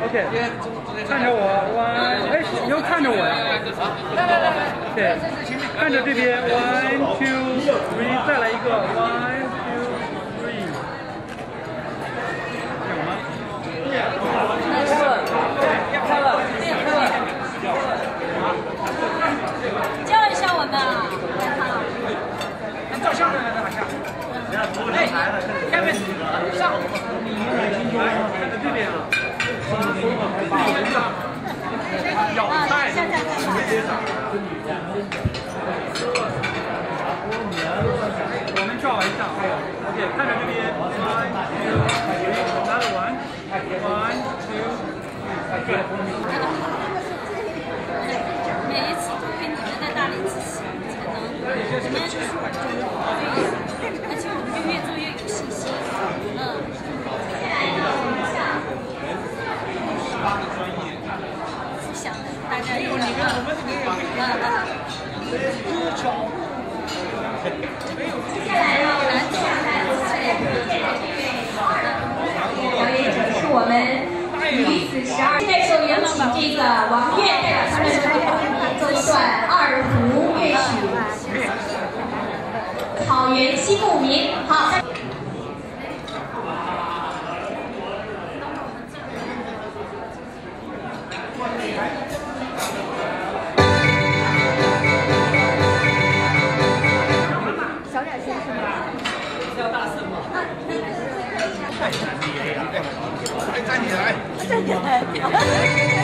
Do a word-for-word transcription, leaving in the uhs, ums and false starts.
OK， 看着我 one， 哎，你又看着我呀？对，看着这边 one two three， 再来一个 one two three， 有吗？ 开了，开了， 教一下我们啊， 照相的在哪下？哎，下面上，看着这边啊。 咬菜，我们照一下 ，OK， 看着这边 ，one two three，another one，one two three， 每一次都比你们在大力支持，才能我们而且我们就越做越有信心，嗯。 大家有那个， 接下来呢，男子男子表演者是我们女子十二。现在就有请这个王悦代表他们奏一段二胡乐曲《草原西牧民》。好。 站起来！站起来！